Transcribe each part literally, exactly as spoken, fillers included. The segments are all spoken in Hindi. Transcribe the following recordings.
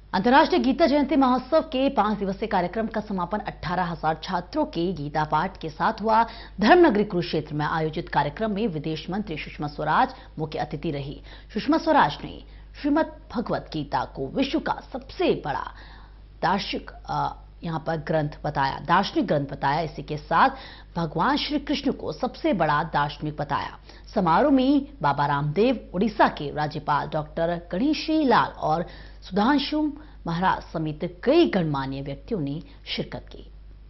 अंतर्राष्ट्रीय गीता जयंती महोत्सव के पांच दिवसीय कार्यक्रम का समापन अठारह हजार छात्रों के गीता पाठ के साथ हुआ। धर्मनगरी कुरुक्षेत्र में आयोजित कार्यक्रम में विदेश मंत्री सुषमा स्वराज मुख्य अतिथि रही। सुषमा स्वराज ने श्रीमद् भगवत गीता को विश्व का सबसे बड़ा दार्शनिक यहाँ पर ग्रंथ बताया दार्शनिक ग्रंथ बताया इसी के साथ भगवान श्री कृष्ण को सबसे बड़ा दार्शनिक बताया। समारोह में बाबा रामदेव, उड़ीसा के राज्यपाल डॉक्टर गणेशी लाल और सुधांशु महाराज समेत कई गणमान्य व्यक्तियों ने शिरकत की।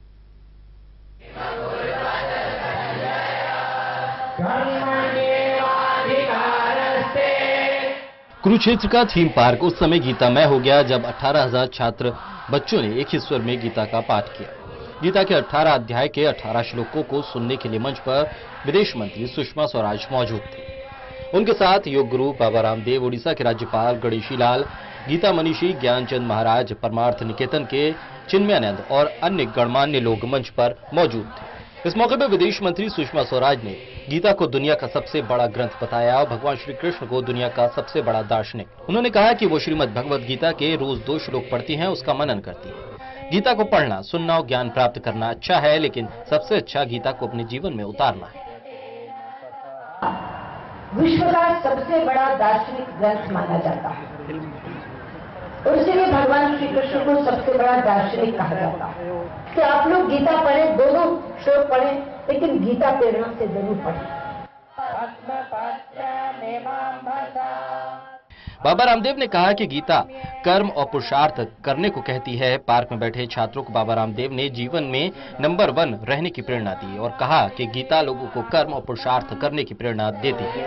कुरुक्षेत्र का थीम पार्क उस समय गीतामय हो गया जब अठारह हजार छात्र बच्चों ने एक ही स्वर में गीता का पाठ किया। गीता के अठारह अध्याय के अठारह श्लोकों को सुनने के लिए मंच पर विदेश मंत्री सुषमा स्वराज मौजूद थे। उनके साथ योग गुरु बाबा रामदेव, उड़ीसा के राज्यपाल गणेशी लाल, गीता मनीषी ज्ञानचंद महाराज, परमार्थ निकेतन के चिन्मयानंद और अन्य गणमान्य लोग मंच पर मौजूद थे। इस मौके पर विदेश मंत्री सुषमा स्वराज ने गीता को दुनिया का सबसे बड़ा ग्रंथ बताया और भगवान श्री कृष्ण को दुनिया का सबसे बड़ा दार्शनिक। उन्होंने कहा कि वो श्रीमद् भगवत गीता के रोज दो श्लोक पढ़ती हैं, उसका मनन करती हैं। गीता को पढ़ना, सुनना और ज्ञान प्राप्त करना अच्छा है, लेकिन सबसे अच्छा गीता को अपने जीवन में उतारना है। विश्व का सबसे बड़ा दार्शनिक ग्रंथ माना जाता है और इसीलिए भगवान श्री कृष्ण को सबसे बड़ा दार्शनिक कहा जाता है। कि आप लोग गीता पढ़ें, दोनों श्लोक पढ़ें, लेकिन गीता प्रेरणा से जरूर पढ़ें। बाबा रामदेव ने कहा कि गीता कर्म और पुरुषार्थ करने को कहती है। पार्क में बैठे छात्रों को बाबा रामदेव ने जीवन में नंबर वन रहने की प्रेरणा दी और कहा कि गीता लोगों को कर्म और पुरुषार्थ करने की प्रेरणा देती है।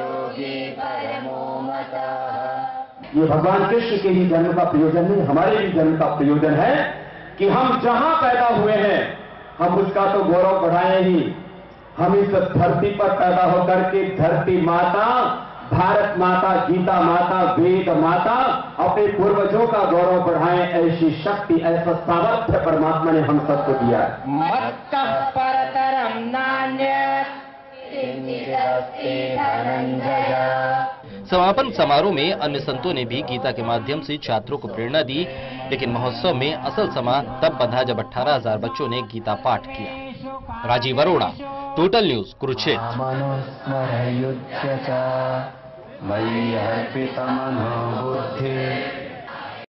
ये भगवान कृष्ण के ही जन्म का प्रयोजन नहीं, हमारे भी जन्म का प्रयोजन है कि हम जहां पैदा हुए हैं हम उसका तो गौरव बढ़ाएं ही। हम इस धरती पर पैदा होकर के धरती माता, भारत माता, गीता माता, वेद माता, अपने पूर्वजों का गौरव बढ़ाएं, ऐसी शक्ति, ऐसा सामर्थ्य परमात्मा ने हम सबको दिया है। मत्तः परतरं नान्यत् समापन समारोह में अन्य संतों ने भी गीता के माध्यम से छात्रों को प्रेरणा दी, लेकिन महोत्सव में असल समा तब बंधा जब अठारह हजार बच्चों ने गीता पाठ किया। Rajiv Arora, total news, Kurukshetra.